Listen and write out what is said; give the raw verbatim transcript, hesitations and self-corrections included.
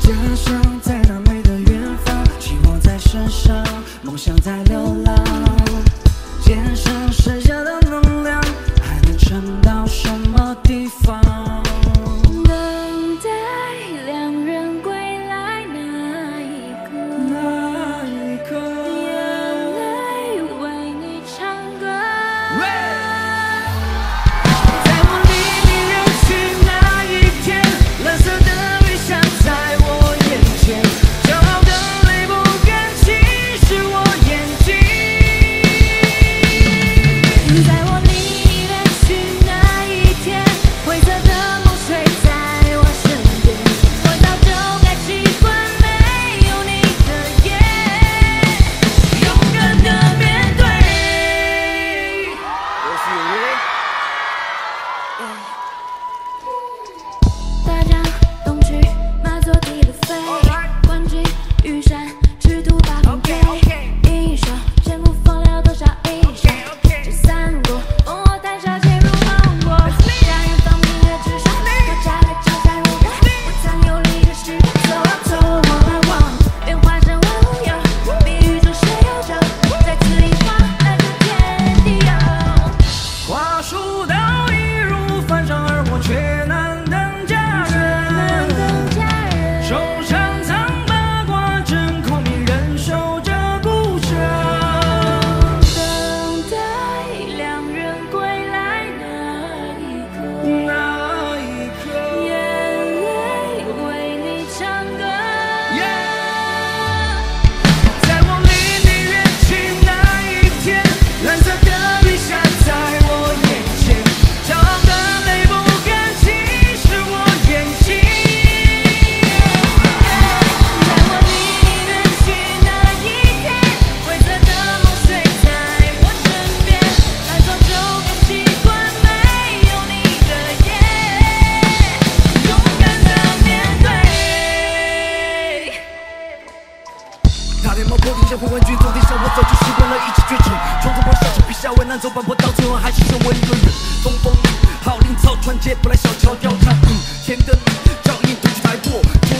家乡在那美的远方，希望在身上，梦想在流浪。肩上剩下的能量，还能撑到什么地方？ 等待两人归来那一刻， 那一刻， 眼泪为你唱歌。 在我离你远去那一天，蓝色的雨下在我眼前，骄傲的泪不敢侵蚀我眼睛。 在我离你远去那一天，灰色的梦睡在我身边，我早就该习惯没有你的夜，勇敢的面对。大江东去，马座地了飞，关机雨伞，赤兔八分飞。一首千古风流多少英雄，这三国烽火台上潜入王国。家人放明月之上，我扎在招财入袋，我曾有力的时走啊走，望啊望，变化成万物有，比宇宙谁有救？再次一晃，来自天地有。 话术道义如反常，而我却难当家人。 等家人， 手上藏八卦阵，孔明忍受着不舍。 等待两人归来那一刻， 那一刻， 眼泪为你唱歌。 在我离你远去那一天，蓝色的雨下在我眼前，骄傲的泪不敢侵蚀我眼睛。 在我离你远去那一天，灰色的梦睡在我身边，他早就该习惯没有你的夜，勇敢的面对。 踏遍某破天下，回万军，总天下，我早就习惯了一骑绝尘。冲锋破下去，笔下为难走半坡，到最后还是剩我一个人。东风号令草船，接不来小桥貂蝉。嗯，天灯照影，对去台破。